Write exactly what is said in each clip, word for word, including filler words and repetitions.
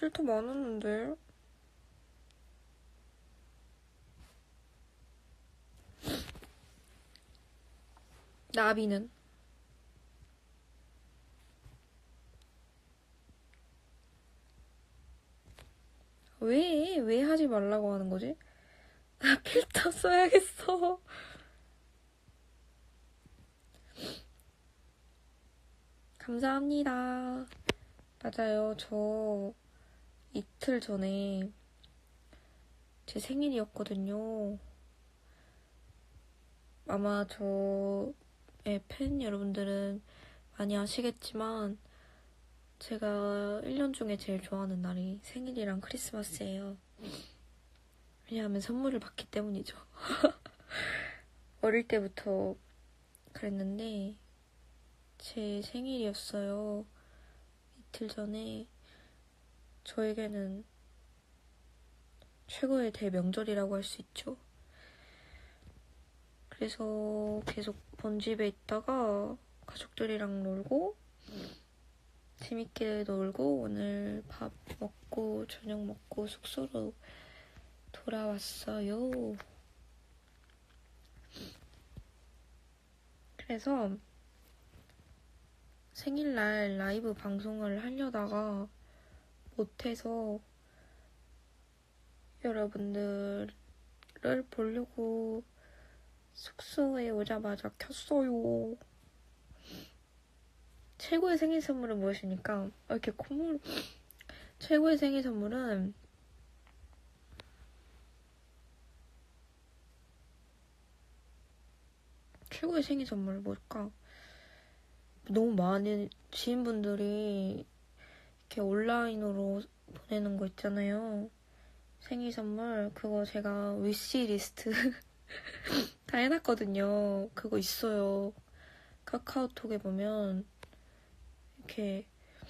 필터 많았는데. 나비는? 왜? 왜 하지 말라고 하는 거지? 아, 필터 써야겠어. 감사합니다. 맞아요. 저 이틀 전에 제 생일이었거든요. 아마 저의 팬 여러분들은 많이 아시겠지만 제가 일 년 중에 제일 좋아하는 날이 생일이랑 크리스마스예요. 왜냐하면 선물을 받기 때문이죠. 어릴 때부터 그랬는데 제 생일이었어요. 이틀 전에. 저에게는 최고의 대명절이라고 할 수 있죠. 그래서 계속 본집에 있다가 가족들이랑 놀고 재밌게 놀고 오늘 밥 먹고 저녁 먹고 숙소로 돌아왔어요. 그래서 생일날 라이브 방송을 하려다가 못해서 여러분들을 보려고 숙소에 오자마자 켰어요. 최고의 생일 선물은 무엇입니까? 아, 이렇게 콧물. 최고의 생일 선물은 최고의 생일 선물 뭘까? 너무 많은 지인분들이 이렇게 온라인으로 보내는 거 있잖아요. 생일 선물. 그거 제가 위시리스트 다 해놨거든요. 그거 있어요. 카카오톡에 보면 이렇게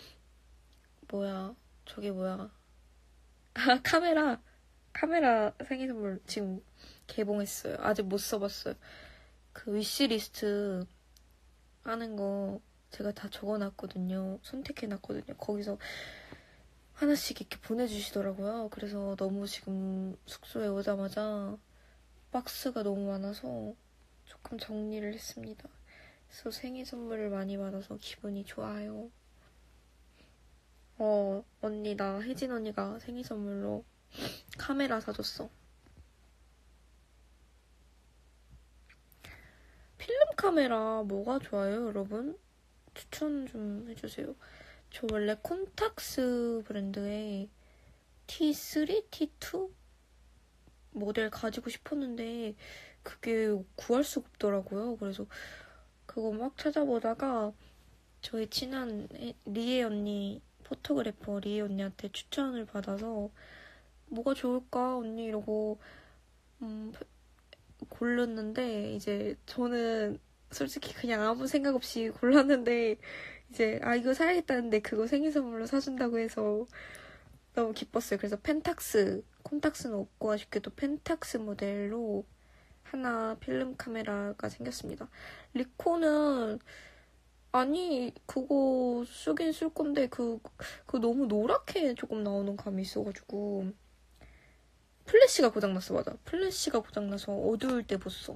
뭐야 저게 뭐야 아 카메라 카메라 생일 선물 지금 개봉했어요. 아직 못 써봤어요. 그 위시리스트 하는 거 제가 다 적어놨거든요. 선택해놨거든요. 거기서 하나씩 이렇게 보내주시더라고요. 그래서 너무 지금 숙소에 오자마자 박스가 너무 많아서 조금 정리를 했습니다. 그래서 생일 선물을 많이 받아서 기분이 좋아요. 어, 언니, 나 혜진 언니가 생일 선물로 카메라 사줬어. 필름 카메라 뭐가 좋아요, 여러분? 추천 좀 해주세요. 저 원래 콘탁스 브랜드의 티 쓰리, 티 투 모델 가지고 싶었는데 그게 구할 수가 없더라고요. 그래서 그거 막 찾아보다가 저희 친한 리에 언니, 포토그래퍼 리에 언니한테 추천을 받아서 뭐가 좋을까 언니 이러고 음, 골랐는데 이제 저는 솔직히 그냥 아무 생각 없이 골랐는데 이제 아 이거 사야겠다는데 그거 생일 선물로 사준다고 해서 너무 기뻤어요. 그래서 펜탁스, 콘탁스는 없고 아쉽게도 펜탁스 모델로 하나 필름 카메라가 생겼습니다. 리코는 아니 그거 쓰긴 쓸 건데 그, 그 너무 노랗게 조금 나오는 감이 있어가지고 플래시가 고장났어. 맞아. 플래시가 고장나서 어두울 때 못 써.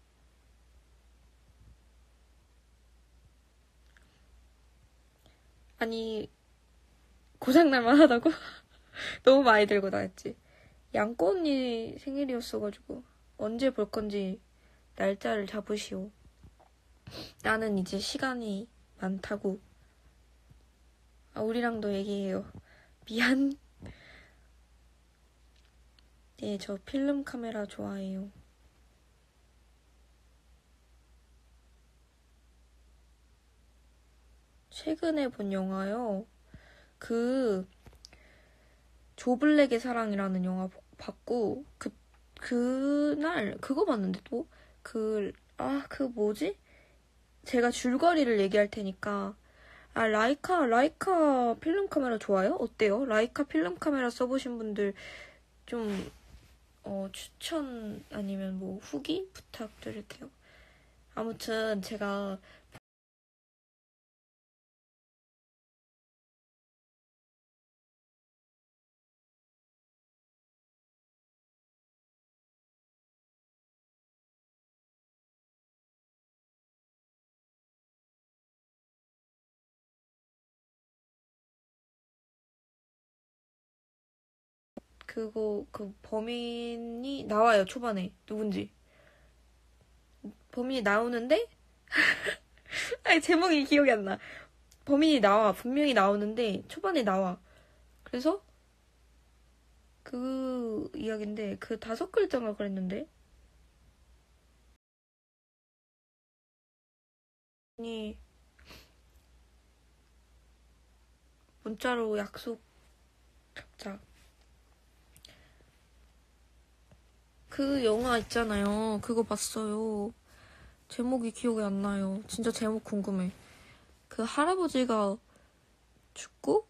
아니 고장날만 하다고? 너무 많이 들고 다녔지. 양꼬 언니 생일이었어가지고 언제 볼 건지 날짜를 잡으시오. 나는 이제 시간이 많다고. 아, 우리랑도 얘기해요. 미안. 네, 저 필름 카메라 좋아해요. 최근에 본 영화요. 그 조블랙의 사랑이라는 영화 봤고 그 그날 그거 봤는데 또 그 아 그 뭐지? 제가 줄거리를 얘기할 테니까 아 라이카 라이카 필름 카메라 좋아요? 어때요? 라이카 필름 카메라 써보신 분들 좀 어, 추천 아니면 뭐 후기 부탁드릴게요. 아무튼 제가 그거 그 범인이 나와요. 초반에 누군지 범인이 나오는데 아니 제목이 기억이 안 나. 범인이 나와. 분명히 나오는데 초반에 나와. 그래서 그 이야기인데 그 다섯 글자인가 그랬는데 이 문자로 약속 잡자. 그 영화 있잖아요. 그거 봤어요. 제목이 기억이 안 나요. 진짜 제목 궁금해. 그 할아버지가 죽고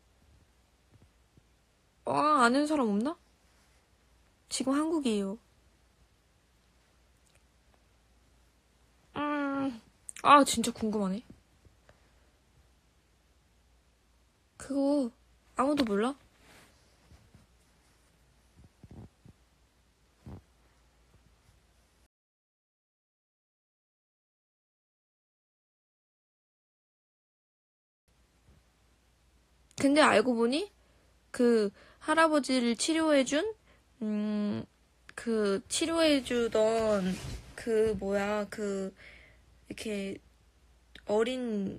아 아는 사람 없나? 지금 한국이에요. 음, 아 진짜 궁금하네. 그거 아무도 몰라? 근데 알고 보니 그 할아버지를 치료해준 음, 그 치료해주던 그 뭐야 그 이렇게 어린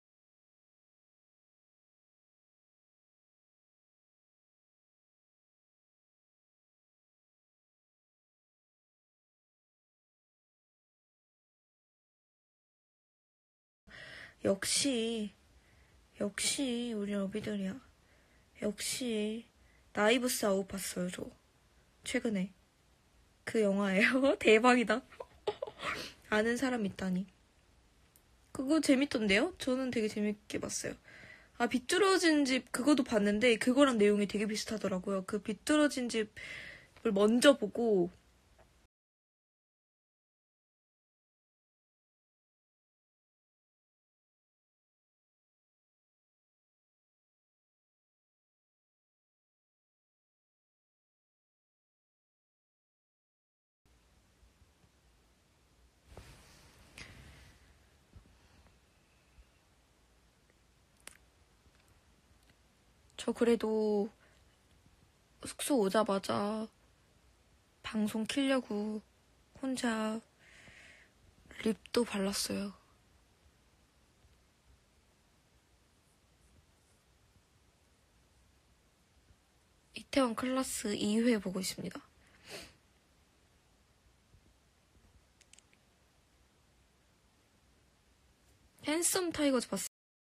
역시 역시 우리 어비들이야. 역시 나이브스 아웃 봤어요 저 최근에 그 영화예요. 대박이다. 아는 사람 있다니. 그거 재밌던데요? 저는 되게 재밌게 봤어요. 아 비뚤어진 집 그거도 봤는데 그거랑 내용이 되게 비슷하더라고요. 그 비뚤어진 집을 먼저 보고 저 그래도 숙소 오자마자 방송 키려고 혼자 립도 발랐어요. 이태원 클라스 이 회 보고 있습니다. 핸섬 타이거즈 봤어요.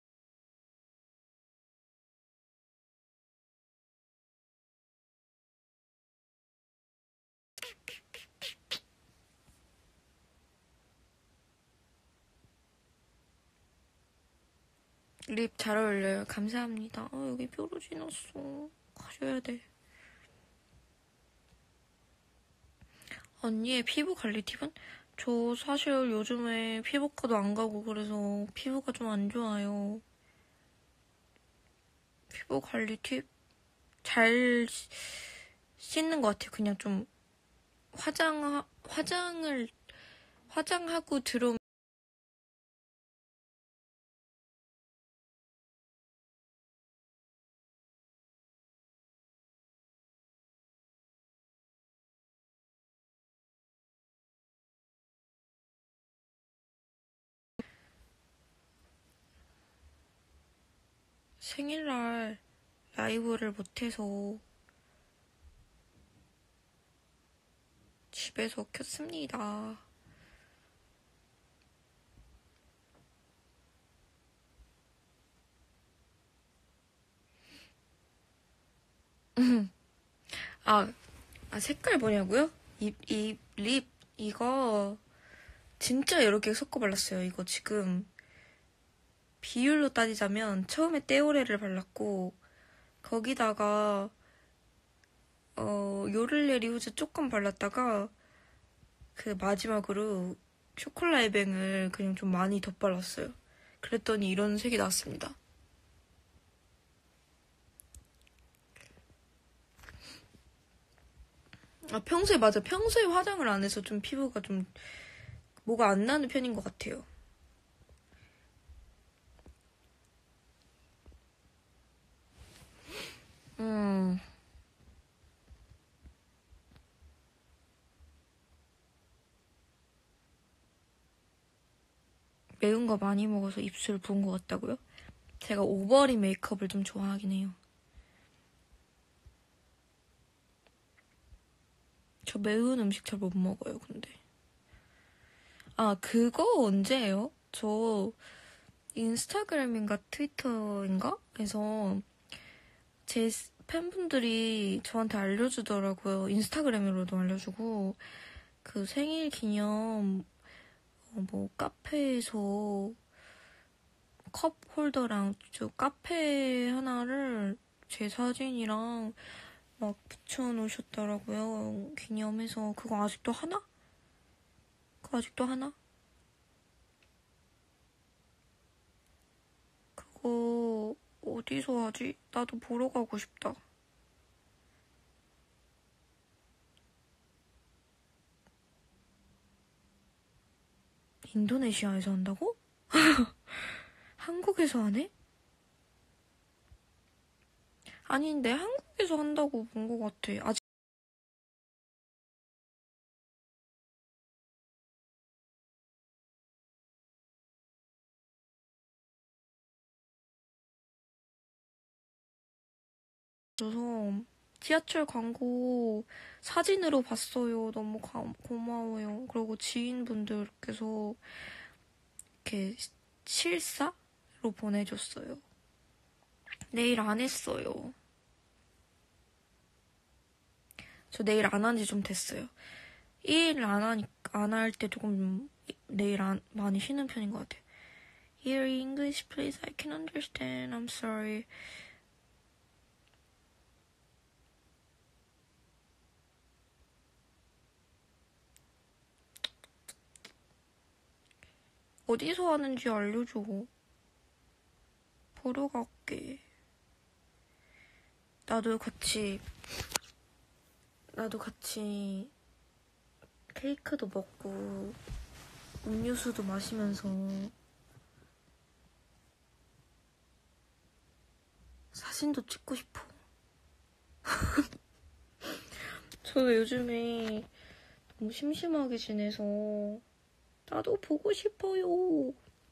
립 잘 어울려요. 감사합니다. 아, 여기 뾰루지 났어. 가셔야 돼. 언니의 피부 관리 팁은? 저 사실 요즘에 피부과도 안 가고 그래서 피부가 좀 안 좋아요. 피부 관리 팁? 잘 씻는 것 같아요. 그냥 좀 화장, 화장을, 화장하고 들어오면 생일날 라이브를 못해서 집에서 켰습니다. 아, 아, 색깔 뭐냐고요? 이, 이 립, 이거 진짜 여러 개 섞어 발랐어요. 이거 지금 비율로 따지자면 처음에 떼오레를 발랐고 거기다가 어, 요를레 리후즈 조금 발랐다가 그 마지막으로 쇼콜라 에뱅을 그냥 좀 많이 덧발랐어요. 그랬더니 이런 색이 나왔습니다. 아, 평소에 맞아. 평소에 화장을 안 해서 좀 피부가 좀 뭐가 안 나는 편인 것 같아요. 음. 매운 거 많이 먹어서 입술 부은 것 같다고요? 제가 오버린 메이크업을 좀 좋아하긴 해요. 저 매운 음식 잘 못 먹어요, 근데. 아, 그거 언제예요? 저 인스타그램인가 트위터인가? 에서 제 팬분들이 저한테 알려주더라고요. 인스타그램으로도 알려주고 그 생일 기념 뭐 카페에서 컵 홀더랑 저 카페 하나를 제 사진이랑 막 붙여놓으셨더라고요. 기념해서. 그거 아직도 하나? 그거 아직도 하나? 그거 어디서 하지? 나도 보러 가고 싶다. 인도네시아에서 한다고? 한국에서 하네? 아닌데 한국에서 한다고 본 것 같아. 아직 없어서 지하철 광고 사진으로 봤어요. 너무 가, 고마워요. 그리고 지인분들께서 이렇게 실사로 보내줬어요. 내일 안 했어요. 저 내일 안 한 지 좀 됐어요. 일 안 하니까 안 할 때 조금 내일 안, 많이 쉬는 편인 것 같아요. Here English please I can understand. I'm sorry. 어디서 하는지 알려줘. 보러 갈게. 나도 같이 나도 같이 케이크도 먹고 음료수도 마시면서 사진도 찍고 싶어. 저 요즘에 너무 심심하게 지내서 나도 보고 싶어요.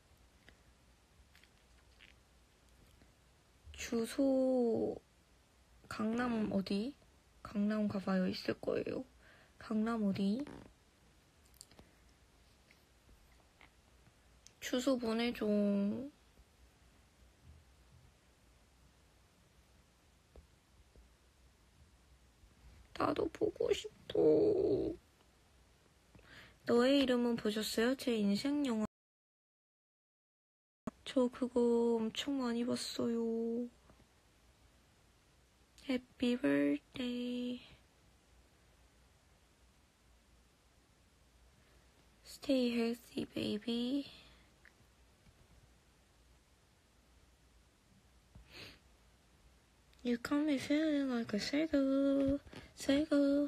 주소 강남 어디? 강남 가봐요. 있을 거예요. 강남 어디? 주소 보내줘. 나도 보고 싶어. 너의 이름은 보셨어요? 제 인생 영화. 저 그거 엄청 많이 봤어요. Happy birthday. Stay healthy, baby. You got me feeling like a seagull, seagull.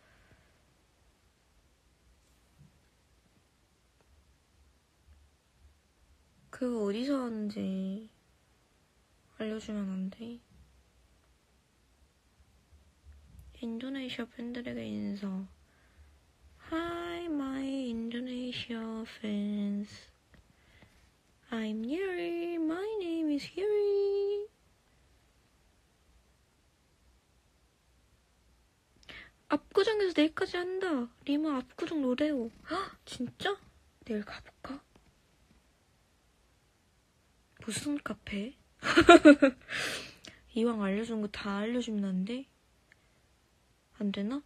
그거 어디서 하는지 알려주면 안 돼? 인도네시아 팬들에게 인사. Hi, my Indonesia fans. I'm Yuri. My name is Yuri. 압구정에서 내일까지 한다. 리마 압구정 로데오. 헉, 진짜? 내일 가볼까? 무슨 카페? 이왕 알려준 거 다 알려주면 안 돼? 안 되나?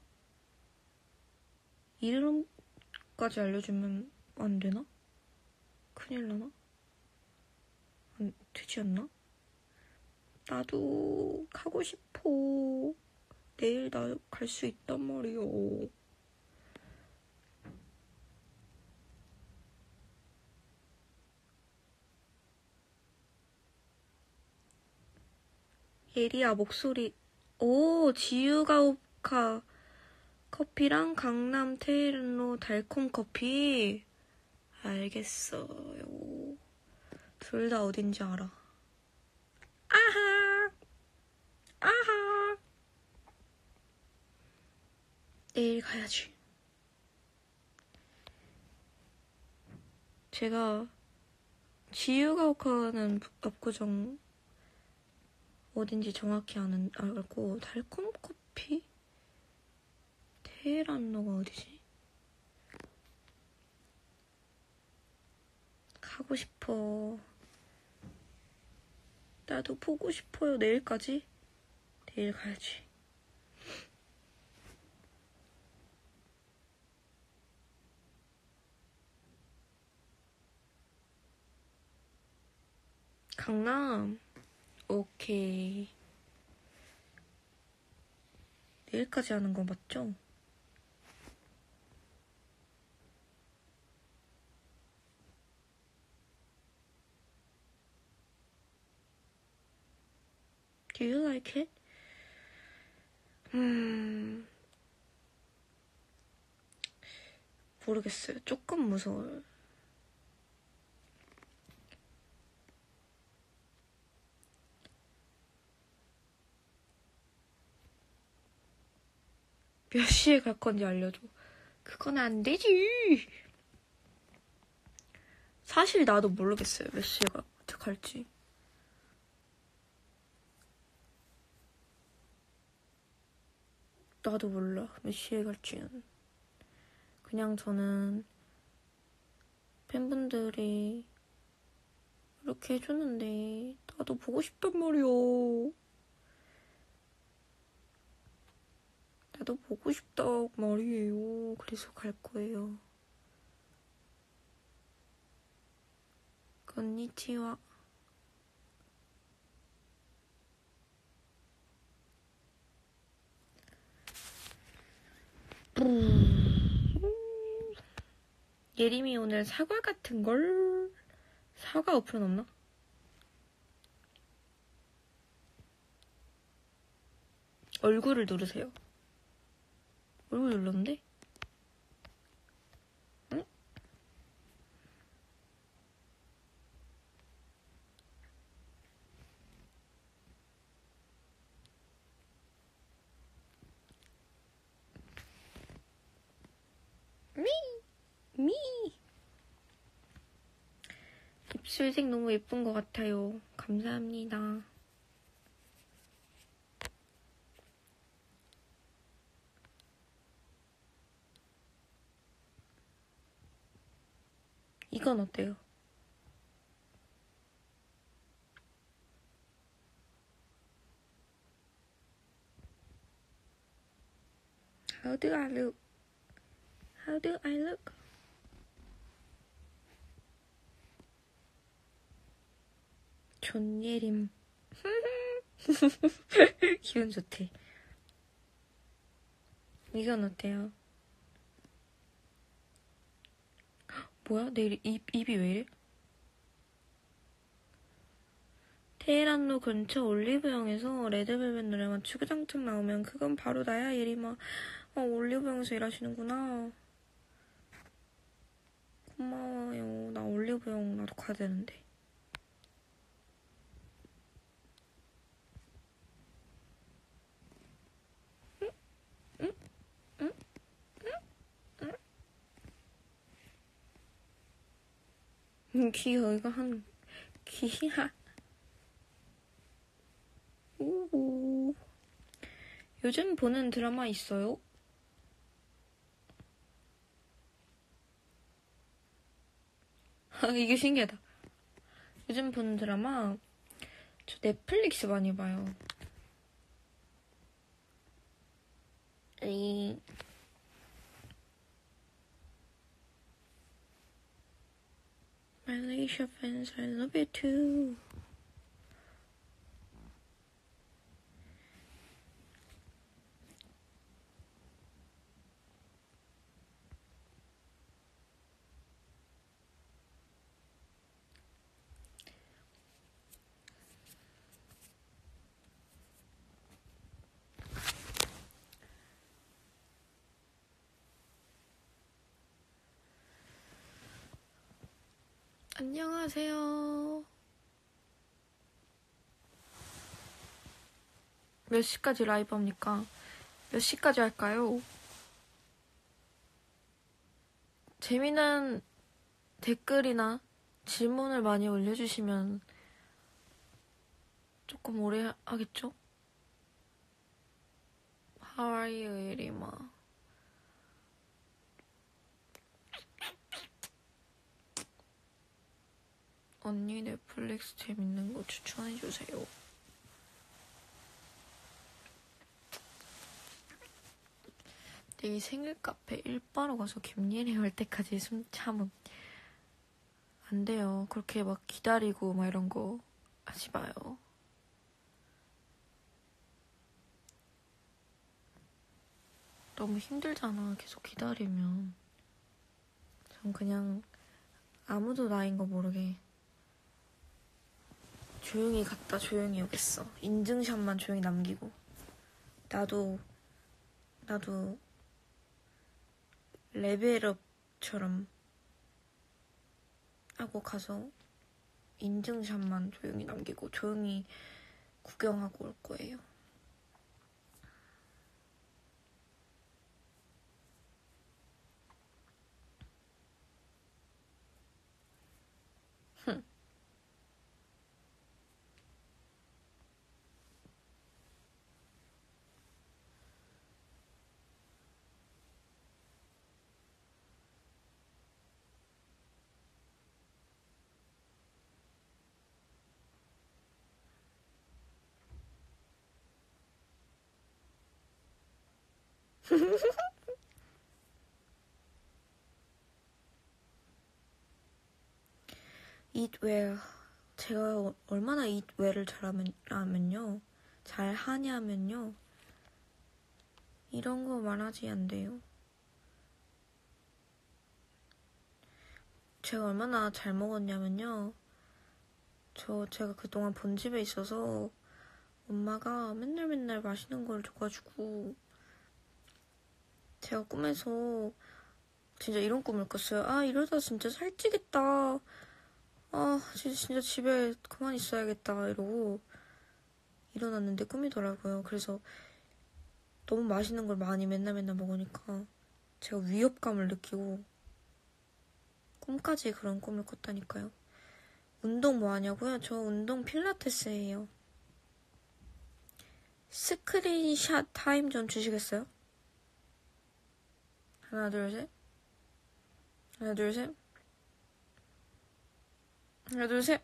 이름까지 알려주면 안 되나? 큰일 나나? 안 되지 않나? 나도 가고 싶어. 내일 나 갈 수 있단 말이야. 예리야 목소리. 오, 지유가오카 커피랑 강남 테일로 달콤 커피. 알겠어요. 둘 다 어딘지 알아. 아하! 아하! 내일 가야지. 제가 지유가오카는 압구정 어딘지 정확히 아는, 알고, 달콤 커피? 테헤란로가 어디지? 가고 싶어. 나도 보고 싶어요. 내일까지? 내일 가야지. 강남? 오케이. 내일까지 하는 거 맞죠? Do you like it? 음... 모르겠어요. 조금 무서워요. 몇 시에 갈 건지 알려줘. 그건 안 되지. 사실 나도 모르겠어요. 몇 시에 가, 갈지. 나도 몰라. 몇 시에 갈지는. 그냥 저는 팬분들이 이렇게 해줬는데 나도 보고 싶단 말이야. 나도 보고 싶다 말이에요. 그래서 갈 거예요. 건니치와. 예림이 오늘 사과 같은 걸. 사과 어플은 없나? 얼굴을 누르세요. 얼굴 눌렀는데? 응? 미! 미! 입술색 너무 예쁜 것 같아요. 감사합니다. 이건 어때요? How do I look? How do I look? 존예림. 기분 좋대. 이건 어때요? 뭐야? 내 입, 입이 왜 이래? 테헤란로 근처 올리브영에서 레드벨벳 노래 맞추고 장창 나오면 그건 바로 나야, 예림아. 어, 올리브영에서 일하시는구나. 고마워요. 나 올리브영 나도 가야 되는데. 응? 응? 응? 응? 응? 귀여워. 이거 한 귀야. 오. 요즘 보는 드라마 있어요? 아, 이게 신기하다. 요즘 보는 드라마 저 넷플릭스 많이 봐요. 이 Malaysia fans, I love you too. 안녕하세요. 몇 시까지 라이브 합니까? 몇 시까지 할까요? 재미난 댓글이나 질문을 많이 올려주시면 조금 오래 하겠죠? How are you, 예림아? 언니 넷플릭스 재밌는 거 추천해주세요. 내 생일 카페 일바로 가서 김예리 할 때까지 숨 참음. 안 돼요. 그렇게 막 기다리고 막 이런 거 하지 마요. 너무 힘들잖아. 계속 기다리면. 전 그냥 아무도 나인 거 모르게 조용히 갔다 조용히 오겠어. 인증샷만 조용히 남기고. 나도 나도 레벨업처럼 하고 가서 인증샷만 조용히 남기고 조용히 구경하고 올 거예요. eat well. 제가 얼마나 eat well을 잘하면요. 잘 하냐면요. 이런 거 말하지 안 돼요. 제가 얼마나 잘 먹었냐면요. 저 제가 그동안 본집에 있어서 엄마가 맨날 맨날 맛있는 걸 줘가지고 제가 꿈에서 진짜 이런 꿈을 꿨어요. 아, 이러다 진짜 살찌겠다. 아, 진짜, 진짜 집에 그만 있어야겠다. 이러고 일어났는데 꿈이더라고요. 그래서 너무 맛있는 걸 많이 맨날 맨날 먹으니까 제가 위협감을 느끼고 꿈까지 그런 꿈을 꿨다니까요. 운동 뭐 하냐고요? 저 운동 필라테스 해요. 스크린샷 타임 좀 주시겠어요? 하나, 둘, 셋. 하나, 둘, 셋. 하나, 둘, 셋.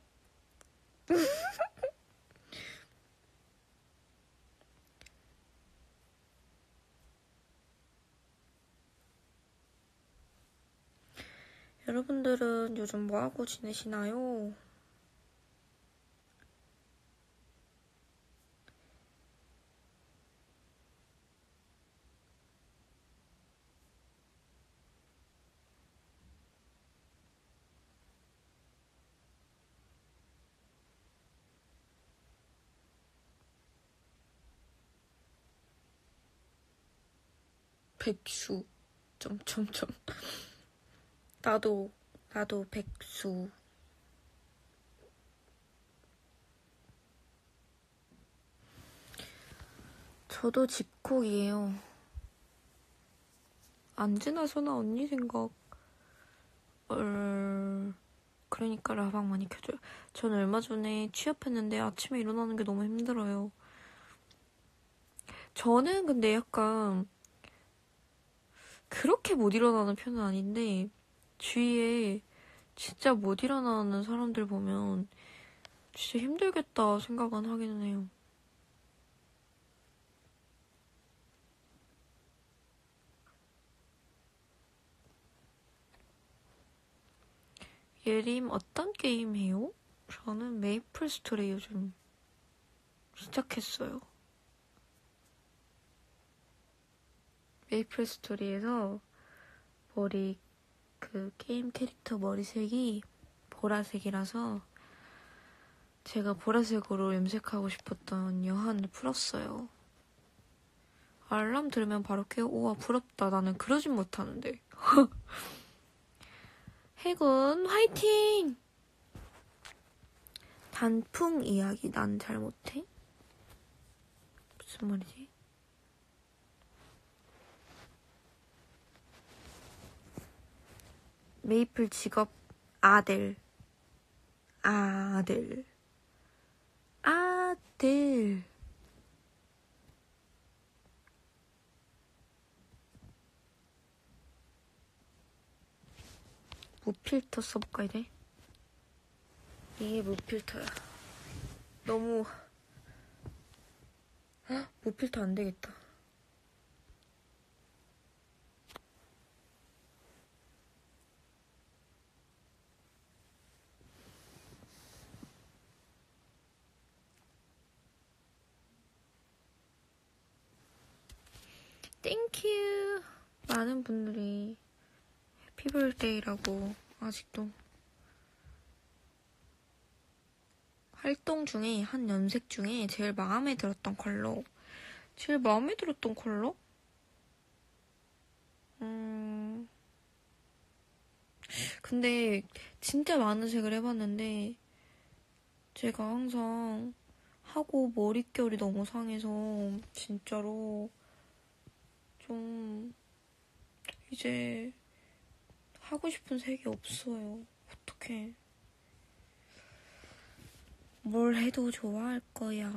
여러분들은 요즘 뭐하고 지내시나요? 백수. 점점점. 나도, 나도 백수. 저도 집콕이에요. 안 지나서나 언니 생각. 얼... 그러니까 라방 많이 켜줘요. 전 얼마 전에 취업했는데 아침에 일어나는 게 너무 힘들어요. 저는 근데 약간 그렇게 못 일어나는 편은 아닌데 주위에 진짜 못 일어나는 사람들 보면 진짜 힘들겠다 생각은 하기는 해요. 예림 어떤 게임 해요? 저는 메이플 스토리 요즘 시작했어요. 메이플 스토리에서 머리 그 게임 캐릭터 머리색이 보라색이라서 제가 보라색으로 염색하고 싶었던 여한을 풀었어요. 알람 들으면 바로 깨고 우와 부럽다. 나는 그러진 못하는데. 해군 화이팅! 단풍 이야기 난 잘 못해? 무슨 말이지? 메이플 직업 아델. 아들. 아들. 무필터 써볼까 이래? 이게 무필터야. 너무 헉, 무필터 안 되겠다. 땡큐. 많은 분들이 해피birthday라고 아직도 활동 중에 한 염색 중에 제일 마음에 들었던 컬러 제일 마음에 들었던 컬러? 음... 근데 진짜 많은 색을 해봤는데 제가 항상 하고 머릿결이 너무 상해서 진짜로 좀 이제 하고 싶은 색이 없어요. 어떡해. 뭘 해도 좋아할 거야.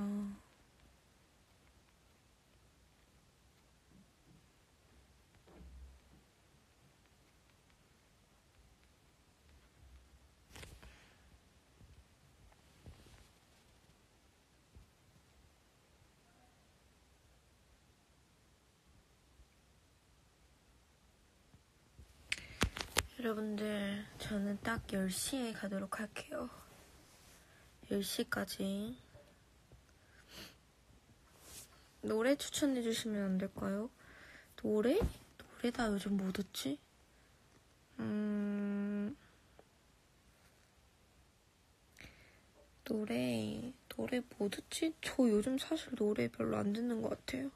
여러분들, 저는 딱 열 시에 가도록 할게요. 열 시까지. 노래 추천해주시면 안 될까요? 노래? 노래 나 요즘 뭐 듣지? 음... 노래... 노래 뭐 듣지? 저 요즘 사실 노래 별로 안 듣는 것 같아요.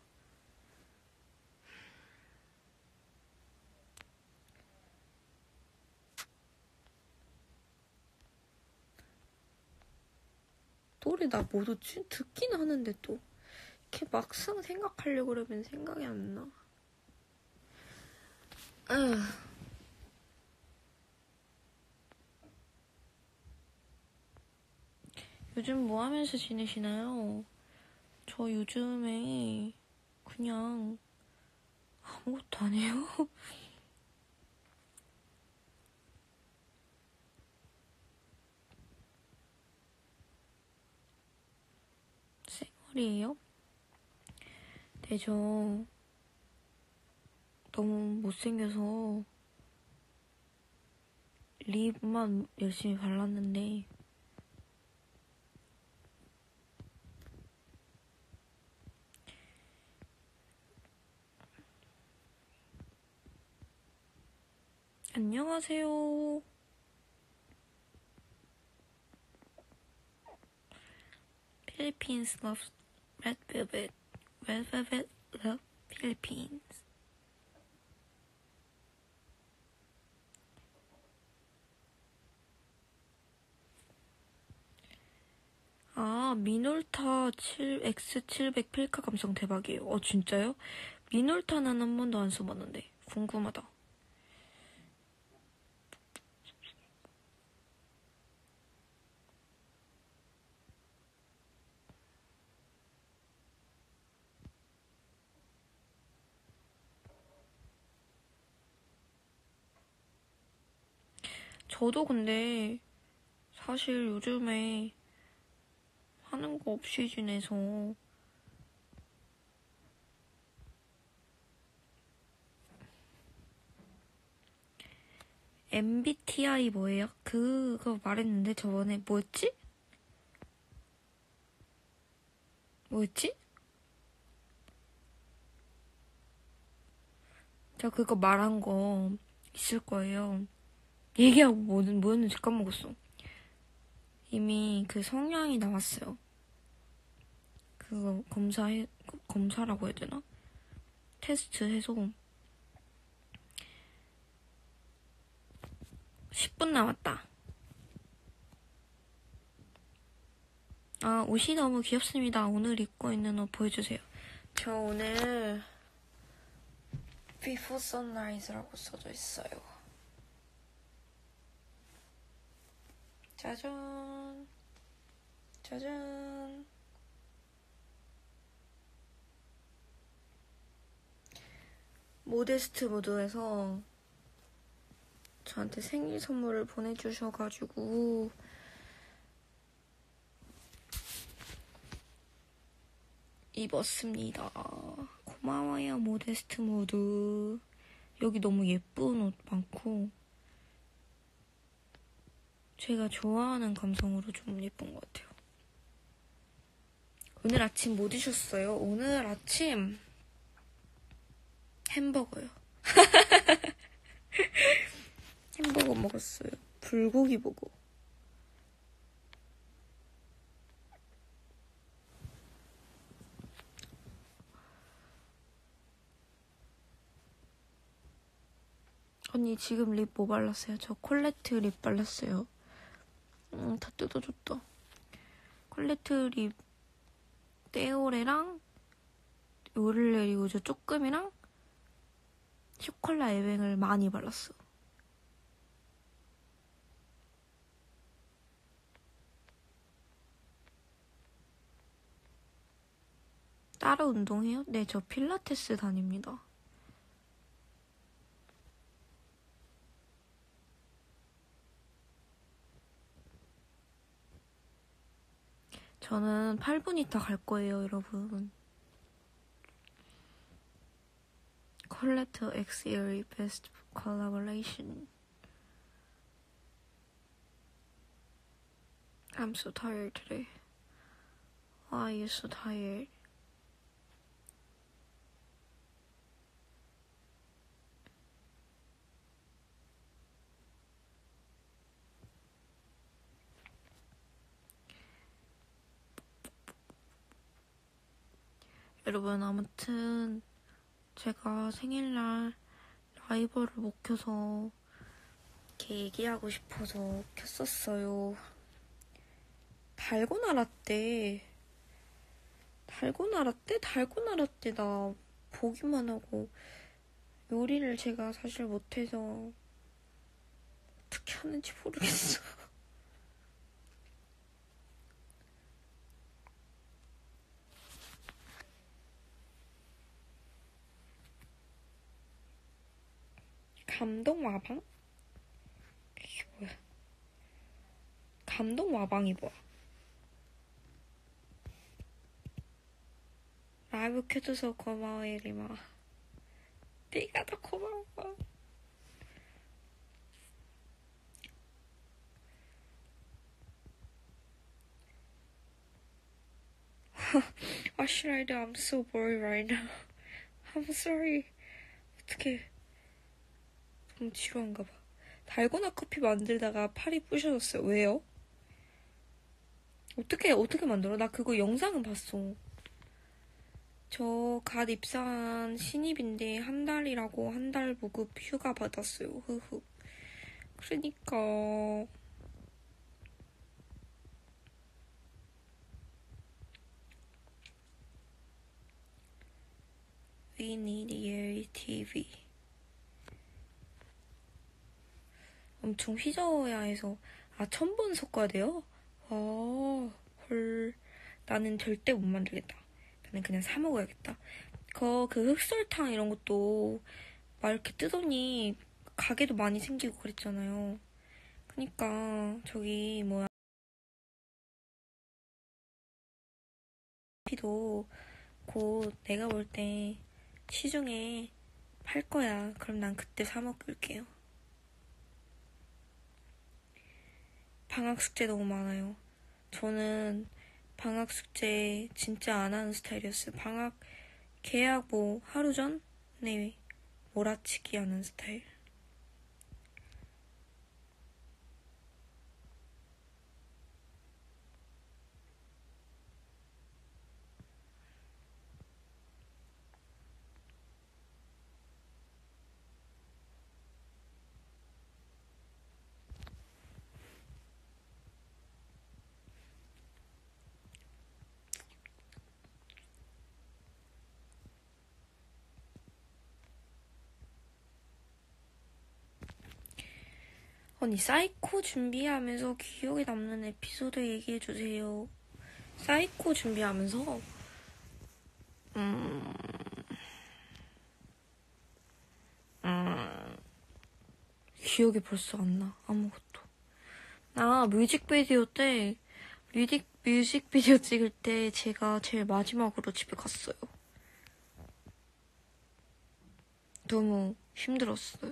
노래 나 뭐 듣지? 듣긴 하는데 또 이렇게 막상 생각하려고 그러면 생각이 안 나. 에휴. 요즘 뭐 하면서 지내시나요? 저 요즘에 그냥 아무것도 안 해요. 쌩얼이에요? 네, 저 너무 못생겨서 립만 열심히 발랐는데 안녕하세요. Philippines loves red velvet. Red velvet love Philippines. 아, 미놀타 엑스 칠백 필카 감성 대박이에요. 어, 진짜요? 미놀타는 한 번도 안 써봤는데 궁금하다. 저도 근데 사실 요즘에 하는 거 없이 지내서 엠비티아이 뭐예요? 그거 말했는데 저번에 뭐였지? 뭐였지? 저 그거 말한 거 있을 거예요. 얘기하고 뭐는 뭐였는지 까먹었어. 이미 그 성향이 나왔어요. 그거 검사해 검사라고 해야 되나? 테스트 해서 십 분 남았다. 아, 옷이 너무 귀엽습니다. 오늘 입고 있는 옷 보여주세요. 저 오늘 Before Sunrise라고 써져 있어요. 짜잔. 짜잔. 모데스트 무드에서 저한테 생일 선물을 보내주셔가지고 입었습니다. 고마워요, 모데스트 무드. 여기 너무 예쁜 옷 많고 제가 좋아하는 감성으로 좀 예쁜 것 같아요. 오늘 아침 뭐 드셨어요? 오늘 아침 햄버거요. 햄버거 먹었어요. 불고기 버거. 언니 지금 립 뭐 발랐어요? 저 콜레트 립 발랐어요. 음, 다 뜯어줬다. 콜레트 립 떼오레랑 요를레 요저 조금이랑 쇼콜라 에뱅을 많이 발랐어. 따로 운동해요? 네, 저 필라테스 다닙니다. 저는 팔 분 있다 갈 거예요, 여러분. 콜레트 X Erie Best Collaboration. I'm so tired today. Why are you so tired? 여러분, 아무튼 제가 생일날 라이브를 못 켜서 이렇게 얘기하고 싶어서 켰었어요. 달고나 라떼 달고나 라떼? 달고나 라떼 나 보기만 하고 요리를 제가 사실 못해서 어떻게 하는지 모르겠어. 감동 와방? 이게 뭐야? 감동 와방이 뭐야? 라이브 켜줘서 고마워, 예림아. 네가 더 고마워. What should I do? I'm so bored right now. I'm sorry. 어떡해. 너무 지루한가 봐. 달고나 커피 만들다가 팔이 부셔졌어요. 왜요? 어떻게 어떻게 만들어? 나 그거 영상은 봤어. 저 갓 입사한 신입인데 한 달이라고 한 달 무급 휴가 받았어요. 흐흐. 그러니까 We need your 티비. 엄청 휘저어야 해서 아 천번 섞어야 돼요? 아 헐. 나는 절대 못 만들겠다. 나는 그냥 사 먹어야겠다. 그, 그 흑설탕 이런 것도 막 이렇게 뜨더니 가게도 많이 생기고 그랬잖아요. 그니까 저기 뭐야 피도 곧 내가 볼 때 시중에 팔 거야. 그럼 난 그때 사 먹을게요. 방학 숙제 너무 많아요. 저는 방학 숙제 진짜 안 하는 스타일이었어요. 방학 계약 뭐 하루 전에 몰아치기 하는 스타일. 언니 사이코 준비하면서 기억에 남는 에피소드 얘기해주세요. 사이코 준비하면서 음... 음... 기억이 벌써 안 나. 아무것도. 나 뮤직비디오 때 뮤직, 뮤직비디오 찍을 때 제가 제일 마지막으로 집에 갔어요. 너무 힘들었어요.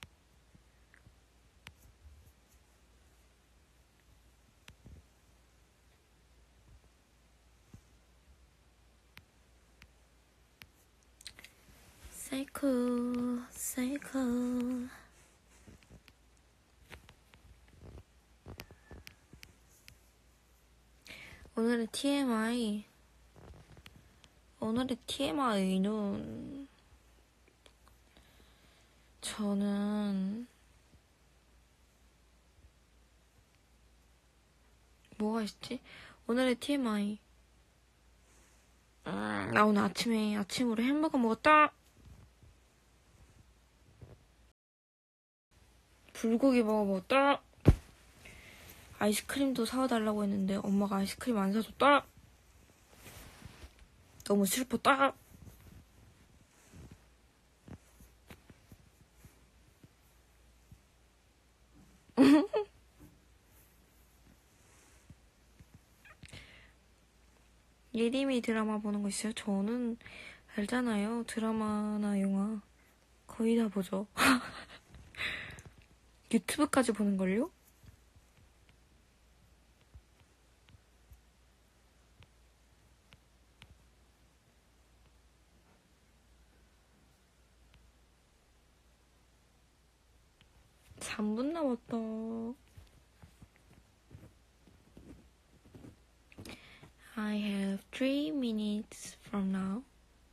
사이코, 사이코. 오늘의 티엠아이. 오늘의 티엠아이는 저는 뭐가 있지? 오늘의 티엠아이. 음, 나 오늘 아침에 아침으로 햄버거 먹었다. 불고기 먹어 먹었다. 아이스크림도 사와달라고 했는데 엄마가 아이스크림 안 사줬다. 너무 슬펐다. 예림이 드라마 보는 거 있어요? 저는 알잖아요. 드라마나 영화 거의 다 보죠. 유튜브까지 보는걸요? 삼 분 남았다. I have three minutes from now.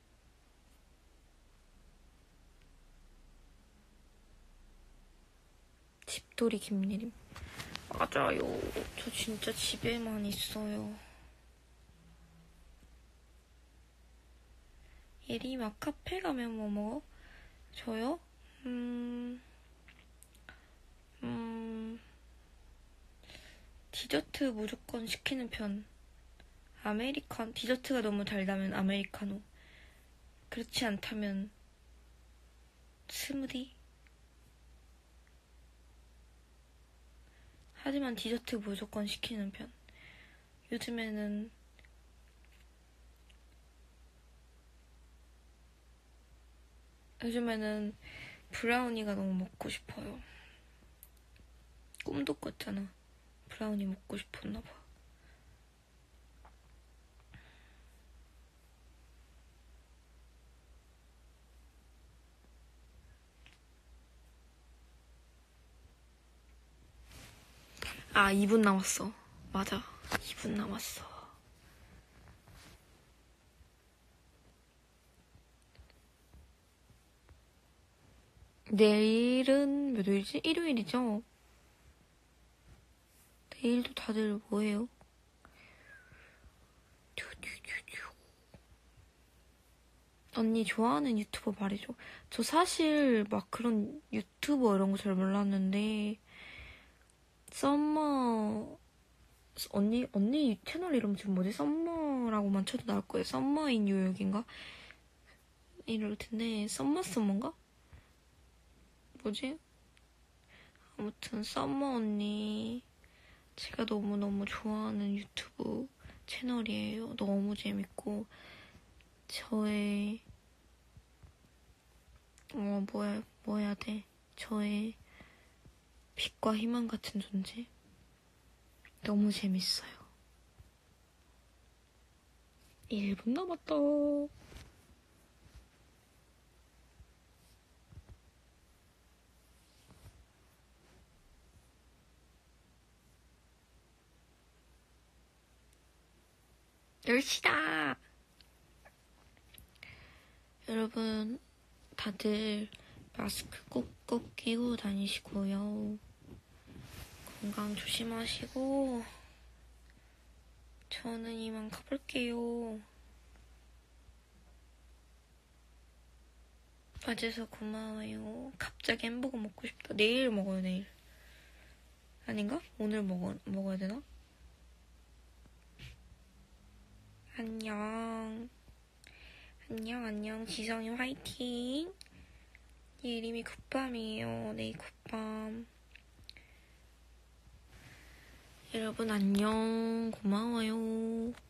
집돌이 김예림. 맞아요. 저 진짜 집에만 있어요. 예림아 카페 가면 뭐 먹어? 저요? 음... 음... 디저트 무조건 시키는 편. 아메리카노. 디저트가 너무 달다면 아메리카노. 그렇지 않다면 스무디? 하지만 디저트 무조건 시키는 편. 요즘에는 요즘에는 브라우니가 너무 먹고 싶어요. 꿈도 꿨잖아. 브라우니 먹고 싶었나봐. 아, 이 분 남았어. 맞아. 이 분 남았어. 내일은 몇 요일이지? 일요일이죠? 내일도 다들 뭐해요? 언니 좋아하는 유튜버 말해줘. 저 사실 막 그런 유튜버 이런 거 잘 몰랐는데 썸머 언니 언니 채널 이름 지금 뭐지? 썸머라고만 쳐도 나올 거예요. 썸머 인 뉴욕인가? 이럴 텐데 썸머 썸머인가? 뭐지? 아무튼 썸머 언니 제가 너무너무 좋아하는 유튜브 채널이에요. 너무 재밌고 저의 어 뭐야 뭐 해야 돼? 저의 빛과 희망 같은 존재. 너무 재밌어요. 일 분 남았다. 열 시다. 여러분 다들 마스크 꼭꼭 끼고 다니시고요. 건강 조심하시고 저는 이만 가볼게요. 와줘서 고마워요. 갑자기 햄버거 먹고 싶다. 내일 먹어요, 내일. 아닌가? 오늘 먹어, 먹어야 되나? 안녕. 안녕, 안녕. 지성이 화이팅. 얘 이름이 굿밤이에요. 네, 굿밤. 여러분, 안녕. 고마워요.